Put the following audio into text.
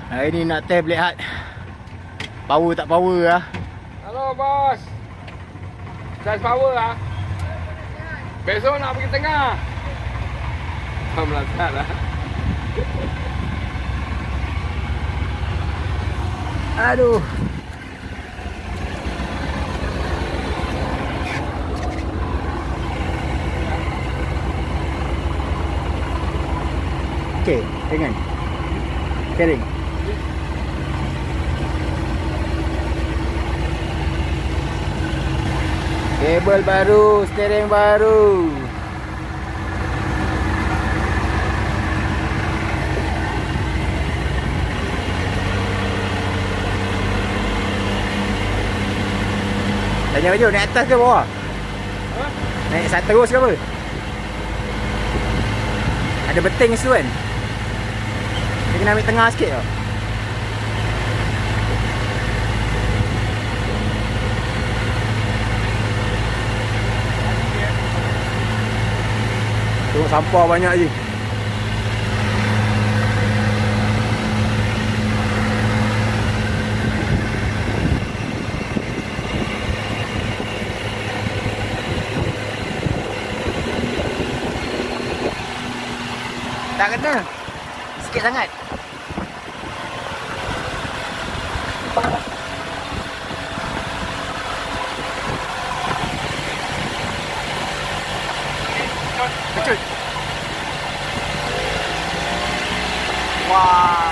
Hari ni nak test lihat power tak power lah. Halo bos. Size power lah. Besok nak pergi tengah. Melasat lah. Aduh. Okey, dengan kering. Kabel baru, steering baru. Tanya baju, naik atas ke bawah? Naik satu terus ke apa? Ada beting situ kan? Dia kena ambil tengah sikit tau. Tengok sampah banyak je. Tak kena. Sikit sangat. Kecut. Wah.